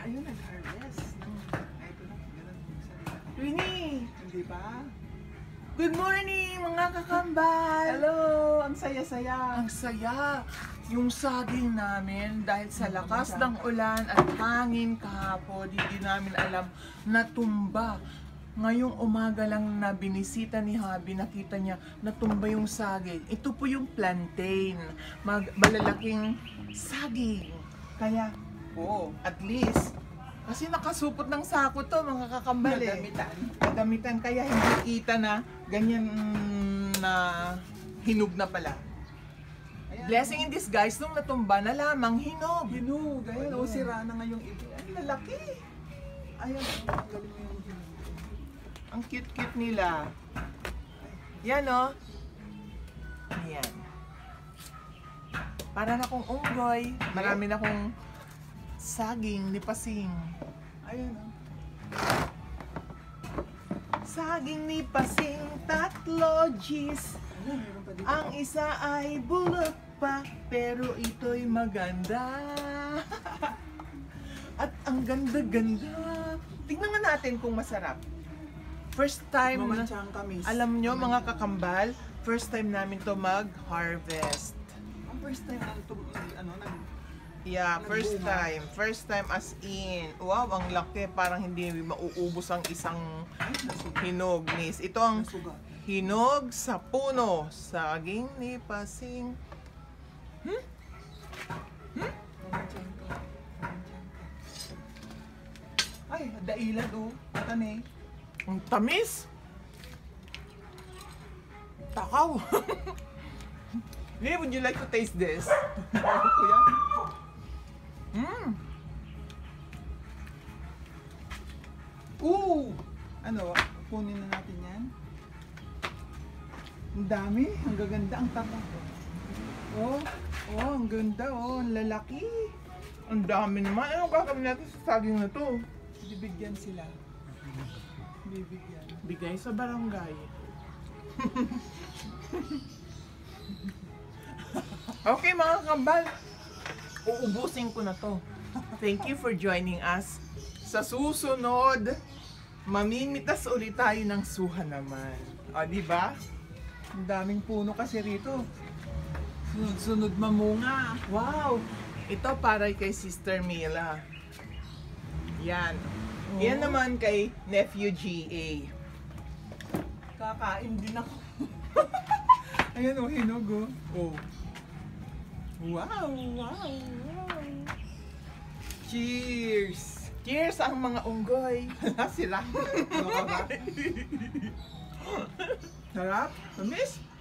ayun, nag-harvest. Ito na, ganun. Winnie! Hindi ba? Good morning mga kakambal! Hello! Ang saya-saya. Ang saya! Yung saging namin dahil sa lakas ng ulan at hangin kahapon, hindi namin alam natumba. Ngayong umaga lang na binisita ni Habi, nakita niya natumba yung saging. Ito po yung plantain, malalaking saging. Kaya, at least, kasi nakasupot ng sako to mga kakambal eh. Nadamitan, kaya hindi kita na ganyan na hinog na pala. Ayan, blessing in disguise, nung natumba na lamang hinog. Hinog, ayun. O, sira na nga yung iba. Ang lalaki. Ayan, ang galing mo yung hinog. Ang cute-cute nila. Yan o. Ayan. Para na kong unggoy. Marami na kong saging ni Pasing. Ayan o. Saging ni Pasing, tatlo G's. Ang isa ay bulok pa, pero ito'y maganda. At ang ganda-ganda. Tingnan nga natin kung masarap. First time, alam nyo mga kakambal, first time namin to mag-harvest. Ang first time na ito, yeah, first time. First time as in. Wow, ang laki. Parang hindi mauubos ang isang hinog, miss. Ito ang hinog sa puno. Saging ni Pasing. Ay, dailan o. Tani. Ang tamis. Takaw. Hey, would you like to taste this? Kuya? Ano, kunin na natin yan. Ang dami, ang gaganda, ang tapa. Ang ganda, ang lalaki. Ang dami naman. Ano gagawin natin sa saging na to? Bibigyan sila. Bibigyan. Bigay sa barangay. Okay mga kambal, uubusin ko na to. Thank you for joining us. Sa susunod, mamimitas ulit tayo ng suha naman. O, diba? Ang daming puno kasi rito. Sunod-sunod mamunga. Wow! Ito para kay Sister Mila. Yan. Yan naman kay Nephew GA. Kakain din ako. Ayan o, hinog o. Wow! Cheers! Cheers ang mga unggoy. Sila. Ano ka ba? Sarap? Tamis?